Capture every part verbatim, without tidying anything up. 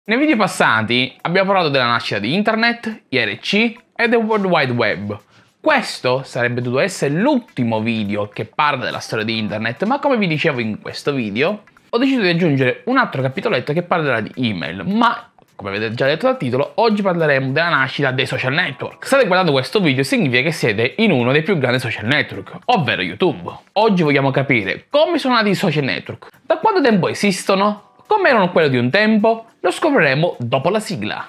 Nei video passati abbiamo parlato della nascita di Internet, I R C e del World Wide Web. Questo sarebbe dovuto essere l'ultimo video che parla della storia di Internet, ma come vi dicevo in questo video, ho deciso di aggiungere un altro capitoletto che parlerà di email, ma come avete già detto dal titolo, oggi parleremo della nascita dei social network. State guardando questo video significa che siete in uno dei più grandi social network, ovvero YouTube. Oggi vogliamo capire come sono nati i social network, da quanto tempo esistono, come erano quelli di un tempo, lo scopriremo dopo la sigla.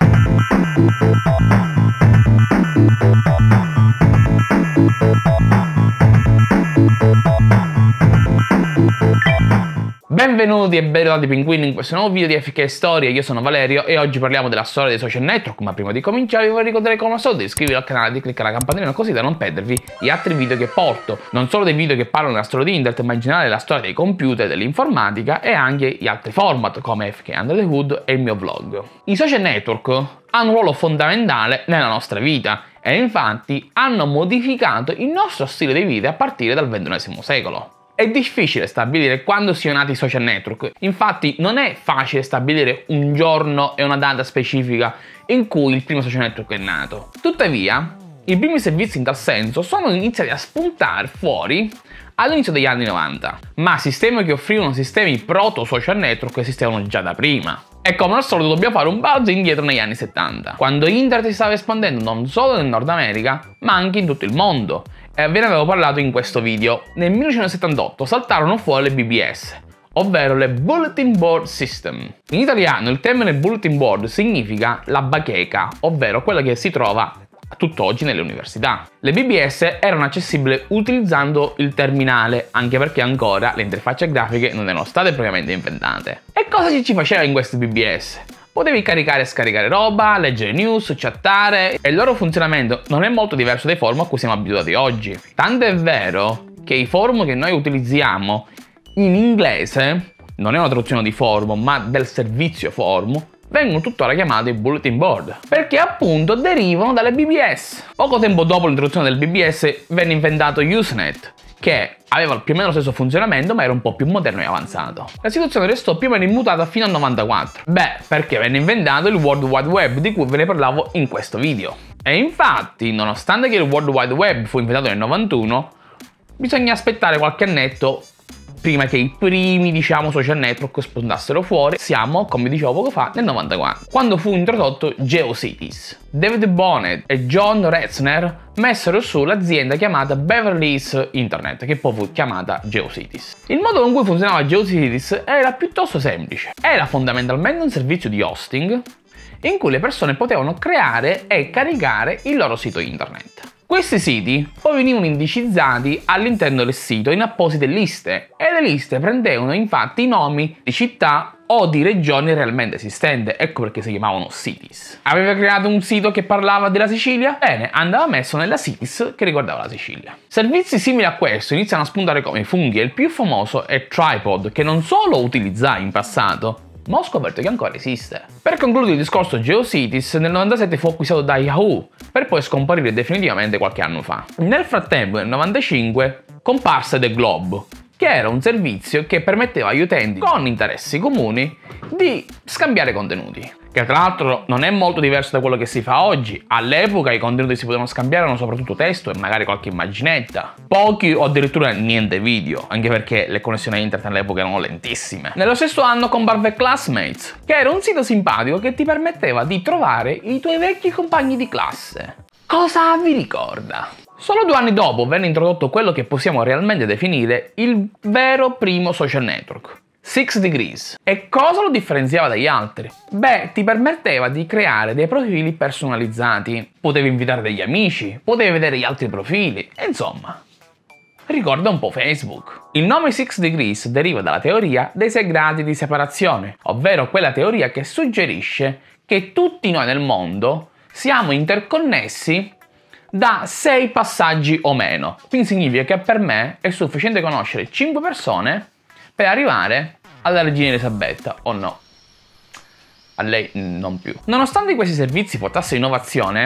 Benvenuti e benvenuti pinguini in questo nuovo video di F K Storie. Io sono Valerio e oggi parliamo della storia dei social network, ma prima di cominciare vi vorrei ricordare come al solito di iscrivervi al canale e di cliccare la campanellina così da non perdervi gli altri video che porto, non solo dei video che parlano della storia di internet ma in generale della storia dei computer, dell'informatica e anche gli altri format come F K Under the Hood e il mio vlog. I social network hanno un ruolo fondamentale nella nostra vita e infatti hanno modificato il nostro stile di vita a partire dal ventunesimo secolo. È difficile stabilire quando siano nati i social network, infatti non è facile stabilire un giorno e una data specifica in cui il primo social network è nato. Tuttavia, i primi servizi in tal senso sono iniziati a spuntare fuori all'inizio degli anni novanta, ma sistemi che offrivano sistemi proto social network esistevano già da prima. E come al solito dobbiamo fare un balzo indietro negli anni settanta, quando internet si stava espandendo non solo nel Nord America, ma anche in tutto il mondo. E ve ne avevo parlato in questo video. Nel millenovecentosettantotto saltarono fuori le B B S, ovvero le Bulletin Board System. In italiano il termine Bulletin Board significa la bacheca, ovvero quella che si trova a tutt'oggi nelle università. Le B B S erano accessibili utilizzando il terminale, anche perché ancora le interfacce grafiche non erano state propriamente inventate. E cosa ci faceva in queste B B S? Potevi caricare e scaricare roba, leggere news, chattare e il loro funzionamento non è molto diverso dai forum a cui siamo abituati oggi. Tanto è vero che i forum che noi utilizziamo in inglese, non è una traduzione di forum ma del servizio forum, vengono tuttora chiamati bulletin board, perché appunto derivano dalle B B S. Poco tempo dopo l'introduzione del B B S venne inventato Usenet, che aveva più o meno lo stesso funzionamento ma era un po' più moderno e avanzato. La situazione restò più o meno immutata fino al novantaquattro. Beh, perché venne inventato il World Wide Web di cui ve ne parlavo in questo video. E infatti, nonostante che il World Wide Web fu inventato nel novantuno, bisogna aspettare qualche annetto prima che i primi, diciamo, social network spuntassero fuori. Siamo, come dicevo poco fa, nel novantaquattro, quando fu introdotto GeoCities. David Bonnet e John Retzner messero su l'azienda chiamata Beverly Hills Internet, che poi fu chiamata GeoCities. Il modo con cui funzionava GeoCities era piuttosto semplice. Era fondamentalmente un servizio di hosting in cui le persone potevano creare e caricare il loro sito internet. Questi siti poi venivano indicizzati all'interno del sito in apposite liste e le liste prendevano infatti i nomi di città o di regioni realmente esistenti, ecco perché si chiamavano cities. Aveva creato un sito che parlava della Sicilia? Bene, andava messo nella cities che riguardava la Sicilia. Servizi simili a questo iniziano a spuntare come i funghi e il più famoso è Tripod, che non solo utilizzai in passato, ma ho scoperto che ancora esiste. Per concludere il discorso GeoCities, nel novantasette fu acquistato da Yahoo, per poi scomparire definitivamente qualche anno fa. Nel frattempo, nel novantacinque, comparse The Globe, che era un servizio che permetteva agli utenti con interessi comuni di scambiare contenuti. Che tra l'altro non è molto diverso da quello che si fa oggi. All'epoca i contenuti che si potevano scambiare erano soprattutto testo e magari qualche immaginetta. Pochi o addirittura niente video, anche perché le connessioni a internet all'epoca erano lentissime. Nello stesso anno comparve Classmates, che era un sito simpatico che ti permetteva di trovare i tuoi vecchi compagni di classe. Cosa vi ricorda? Solo due anni dopo venne introdotto quello che possiamo realmente definire il vero primo social network, Six Degrees. E cosa lo differenziava dagli altri? Beh, ti permetteva di creare dei profili personalizzati, potevi invitare degli amici, potevi vedere gli altri profili, e insomma, ricorda un po' Facebook. Il nome Six Degrees deriva dalla teoria dei sei gradi di separazione, ovvero quella teoria che suggerisce che tutti noi nel mondo siamo interconnessi da sei passaggi o meno. Quindi significa che per me è sufficiente conoscere cinque persone per arrivare alla regina Elisabetta, o no? A lei non più. Nonostante questi servizi portassero innovazione,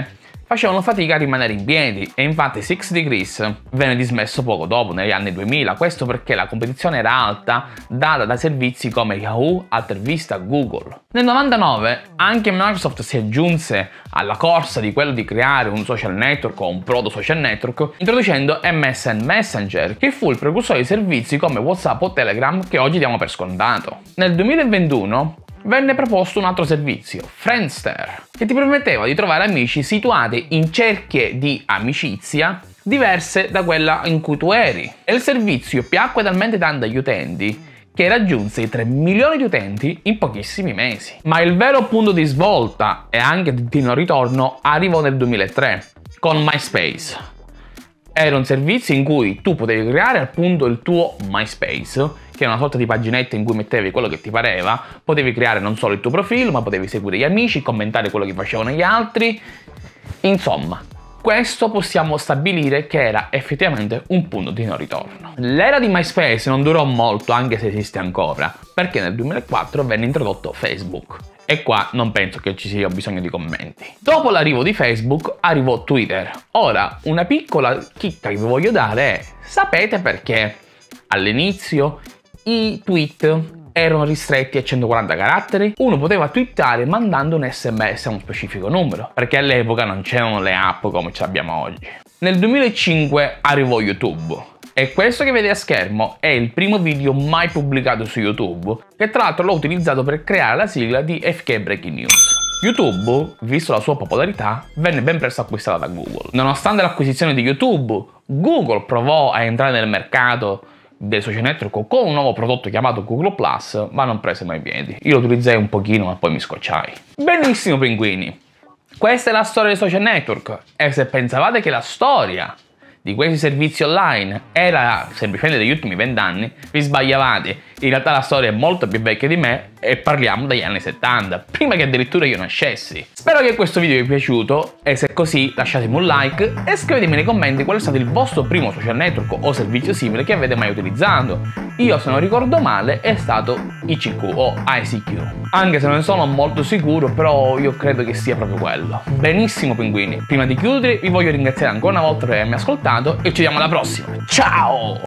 facevano fatica a rimanere in piedi e infatti Six Degrees venne dismesso poco dopo, negli anni duemila, questo perché la competizione era alta data da servizi come Yahoo, Altervista, Google. Nel novantanove anche Microsoft si aggiunse alla corsa di quello di creare un social network o un proto social network introducendo M S N Messenger, che fu il precursore di servizi come WhatsApp o Telegram che oggi diamo per scontato. Nel duemilaventuno venne proposto un altro servizio, Friendster, che ti permetteva di trovare amici situati in cerchie di amicizia diverse da quella in cui tu eri. E il servizio piacque talmente tanto agli utenti che raggiunse i tre milioni di utenti in pochissimi mesi. Ma il vero punto di svolta e anche di non ritorno arrivò nel duemilatré con MySpace. Era un servizio in cui tu potevi creare appunto il tuo MySpace, che è una sorta di paginetta in cui mettevi quello che ti pareva, potevi creare non solo il tuo profilo, ma potevi seguire gli amici, commentare quello che facevano gli altri. Insomma, questo possiamo stabilire che era effettivamente un punto di non ritorno. L'era di MySpace non durò molto, anche se esiste ancora, perché nel duemilaquattro venne introdotto Facebook. E qua non penso che ci sia bisogno di commenti. Dopo l'arrivo di Facebook arrivò Twitter. Ora, una piccola chicca che vi voglio dare è: sapete perché all'inizio i tweet erano ristretti a centoquaranta caratteri? Uno poteva twittare mandando un sms a uno specifico numero, perché all'epoca non c'erano le app come ce l'abbiamo oggi. Nel duemilacinque arrivò YouTube. E questo che vedete a schermo è il primo video mai pubblicato su YouTube, che tra l'altro l'ho utilizzato per creare la sigla di F K Breaking News. YouTube, visto la sua popolarità, venne ben presto acquistata da Google. Nonostante l'acquisizione di YouTube, Google provò a entrare nel mercato dei social network con un nuovo prodotto chiamato Google Plus, ma non prese mai piedi. Io lo utilizzai un pochino, ma poi mi scocciai. Benissimo, pinguini! Questa è la storia dei social network, e se pensavate che la storia di questi servizi online era semplicemente degli ultimi vent'anni, vi sbagliavate. In realtà la storia è molto più vecchia di me e parliamo dagli anni settanta, prima che addirittura io nascessi. Spero che questo video vi sia piaciuto e se è così lasciatemi un like e scrivetemi nei commenti qual è stato il vostro primo social network o servizio simile che avete mai utilizzato. Io, se non ricordo male, è stato I C Q o I C Q. Anche se non ne sono molto sicuro, però io credo che sia proprio quello. Benissimo, pinguini. Prima di chiudere vi voglio ringraziare ancora una volta per avermi ascoltato e ci vediamo alla prossima. Ciao!